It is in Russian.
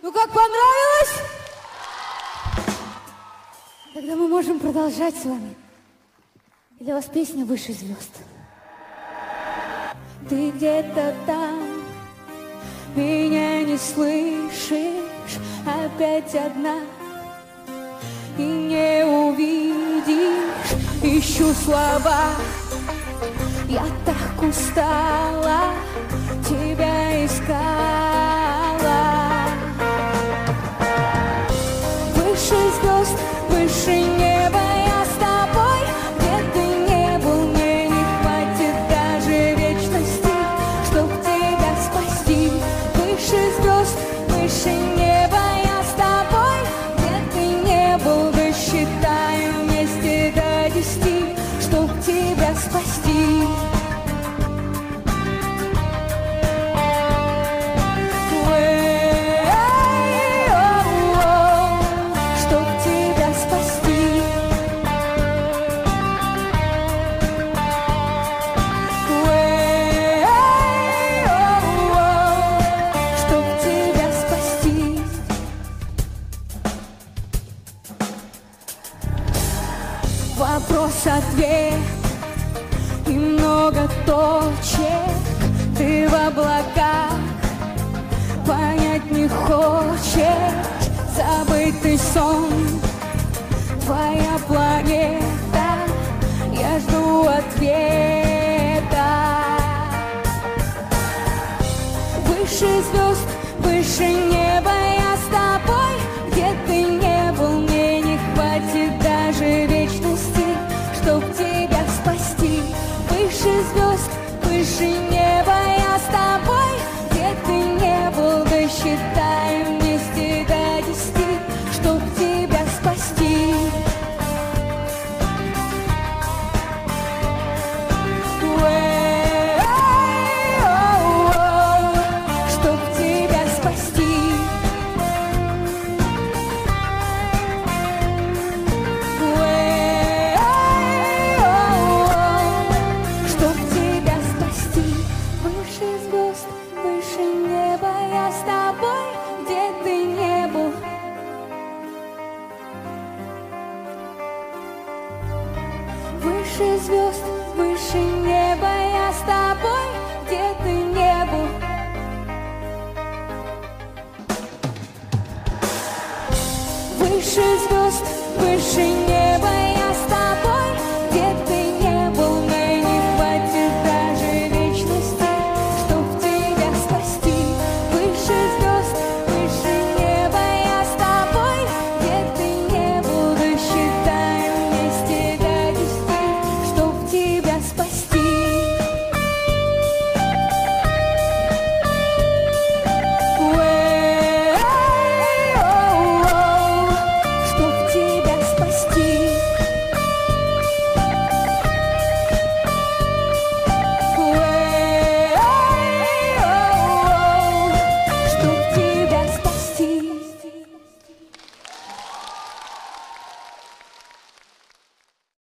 Ну как, понравилось? Тогда мы можем продолжать с вами. Для вас песня «Выше звезд». Ты где-то там, меня не слышишь, опять одна, и не увидишь, ищу слова. Я так устала, тебя искала. Выше звезд, выше неба, я с тобой. Где ты не был, мне не хватит даже вечности, чтоб тебя спасти. Выше звезд, выше неба, я с тобой. Где ты не был, досчитаю вместе до 10, чтоб тебя спасти. Вопрос-ответ и много точек. Ты в облаках, понять не хочешь. Забытый сон, твоя планета. Я жду ответа. Выше звезд, выше неба, я с тобой. Где ты не был, мне не хватит даже вечности, чтоб тебя спасти. Выше звезд, выше неба, я с тобой. Где ты не был, досчитаем вместе до 10, чтоб тебя спасти. Чтоб тебя спасти. Чтоб тебя спасти. Выше звезд, выше неба, я с тобой. Где ты не был. Выше звезд, выше неба, я с тобой. Где ты не был. Выше звезд, выше неба.